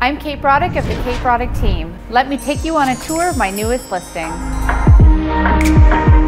I'm Kate Broddick of the Kate Broddick team. Let me take you on a tour of my newest listing.